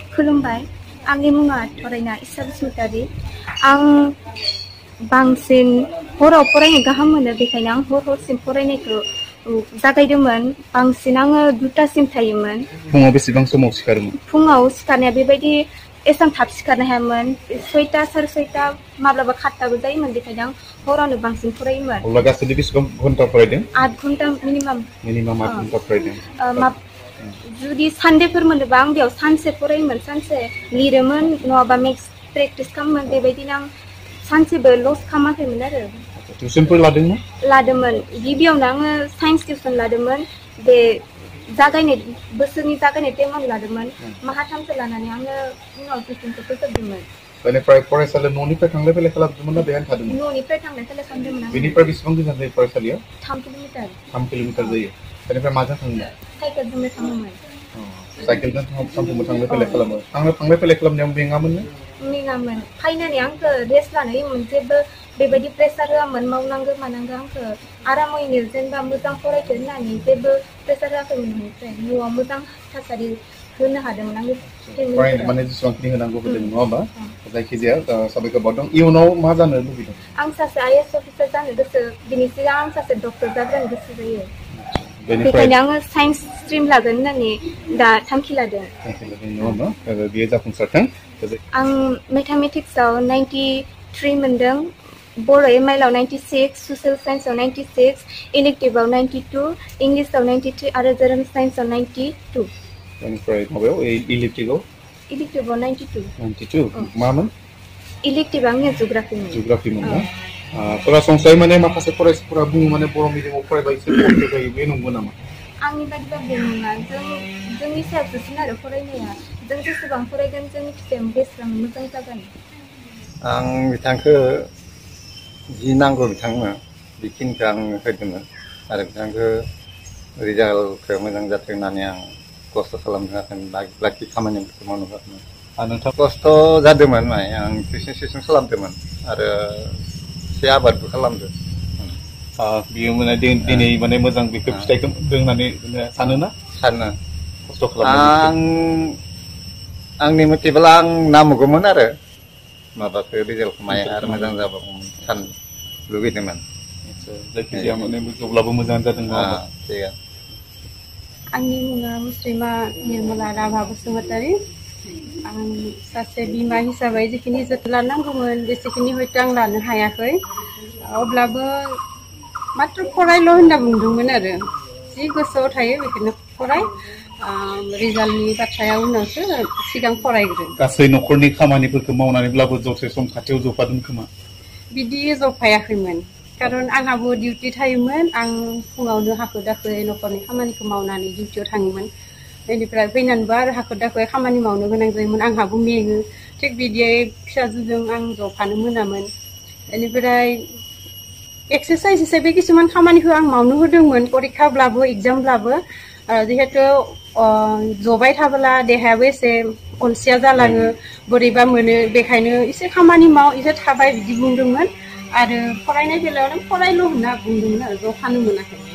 खुलुमबाय आंनि मुङा थरायना इसा बसुमतारी आं बांसिन हराव फरायनो गाहाम मोनो बेखायनो आं हरसिम फरायनायखौ जागायदोंमोन बांसिन आङो 2टासिम थायोमोन फुङाव बेसेबां समाव सिखारोमोन फुङाव सिखारनाया बेबायदि एसां थाब सिखारनो हायामोन 6टा 6:30 माब्लाबा 7टाबो जायोमोन बेखायनो आं हरावनो बांसिन फरायोमोन अब्ला गासै बेसेबां घन्टा फरायदों 8 घन्टा मिनिमाम 8 घन्टा फरायदों जुदि सानडेफोर मोनोबा आं बेयाव सानसे फरायोमोन सानसे लिरोमोन नङाबा मेथ्स प्रेक्टिस खालामोमोन बेबायदिनो आं सानसेबो लस खालामाखैमोन आरो टिउसनफोर लादोंमोन गिबियावनो आङो साइन्स टिउसन लादोंमोन बे बोसोरनि जागायनाय टाइमाव लादोंमोन माहाथामसो लानानै आङो उनाव टिउसनखौ फोजोबदोंमोन बेनिफ्राय फरायसालियाव न'निफ्राय थांलाय फैलाय खालामदोंमोन ना बेहायनो थादोंमोन न'निफ्राय थांलाय फैलाय खालामदोंमोन आं बेनिफ्राय बेसेबां गोजान जायो फरायसालिया 3 किल'मिटार 3 किल'मिटार जायो बेनिफ्राय माजों थाङोमोन साइकेलजोंनो थाङोमोन साइकेलजों सानफ्रोमबो थांलाय फैलाय खालामो थांलाय फैलाय खालामनायाव मेङामोन फैनानै आंखौ रेस्ट लानो होयोमोन जेबो बेबायदि प्रेसार होआमोन मावनांगौ मानांगौ आंखौ आरामैनो जेनेबा मोजां फरायथो होननानै जेबो प्रेसार होआखैमोन न'निफ्राय न'आव मोजां थासारि होनो हादोंमोन आंनि माने जेसेबांखिनि होनांगौ होदों नङा होमबा जायखिजाया साबायखर बावदों इयुनाव मा जानो लुबैदों आं सासे IAS अफिसार जानो गोसो बिनि सिगां आं सासे डक्टर जानो गोसो जायो बेखायनो आङो साइन्स स्ट्रिम लागोन होननानै दा थांखि लादों बेयो जाफुंसारथों आं मेथामेटिक्सआव 93 मोनदों बर' MIL-आव 96 ससियेल साइन्सआव 96 इलेक्टिभआव 92 इंलिसआव 93 आरो जोनोम साइन्सआव 92 बेनिफ्राय माबायाव इलेक्टिभआव 92 मामोन इलेक्टिभआ आंनिया जिअ'ग्राफिमोन ना सरासनस्रायै माने माखासे फरायसाफोरा बुङो माने बर' मिडियामाव फरायबा एसे खस्थ' जायो बे नंगौ नामा आंनि बादिबा बे नङा जोंनि सायावसो सोनारो फरायनाया जों जेसेबां फरायगोन जोंनि फिथाइया बेसेबां मोजां जागोन आं बिथांखौ जि नांगौ बिथांनो बेखिनिखौ आं होदोंमोन आरो बिथांखौ रिजाल्टखौ मोजां जाथों होननानै आं खस्थ' खालामनो हागोन बाखि खामानिफोरखौ मावनो हागोन नोंथाङा खस्थ' जादोंमोन माने आं टिउसन खालामदोंमोन आरो एसे आबादबो खालामदों बियो माने दिनै माने मोजां बेखौ फिथाइखौ मोनदों होननानै सानो खस्थ' खालामो आंनि मथेब्ला आं नामगौमोन आरो माबाखौ रिजाल्टखौ माय आरो मोजां जाबावगौमोन सानो लुगैदोंमोन जायखिजाया माने जेब्लाबो मोजां जादों आंनि मुङा मुस्रिमा निर्मला राभा बसुमतारी आं सासे बिमा हिसाबै जिखिनि जोथोन लानांगौमोन बेसेखिनि हयथ' आं लानो हायाखै अब्लाबो मात्र फरायल' होनना बुंदोंमोन आरो जि गोसोआव थायो बेखौनो फराय रिजाल्टनि बाथ्राया उनावसो सिगां फरायग्रो गासै न'खरनि खामानिफोरखौ मावनानैब्लाबो दसे सम खाथियाव जफादों खोमा बिदि जफायाखैमोन खारन आंहाबो डिउटि थायोमोन आं फुङावनो हाखु दाखुयै न'खरनि खामानिखौ मावनानै डिउटियाव थाङोमोन बेनिफ्राय फैनानैबो आरो हाखु दाखुयै खामानि मावनो गोनां जायोमोन आंहाबो मेङो थिग बिदियै फिसाजोजों आं जफानो मोनामोन बेनिफ्राय एक्सारसाइज हिसाबै किसुमान खामानिखौ आं मावनो होदोंमोन परिखाब्लाबो एग्जामब्लाबो जिहेतु जबाय थाबोला देहायाबो एसे अलसिया जालाङो बोरैबा मोनो बेखायनो एसे खामानि माव एसे थाबाय बिदि बुंदोंमोन आरो फरायनाय बेलायाव नों फरायल' होनना बुंदोंमोन आरो जफानो मोनाखै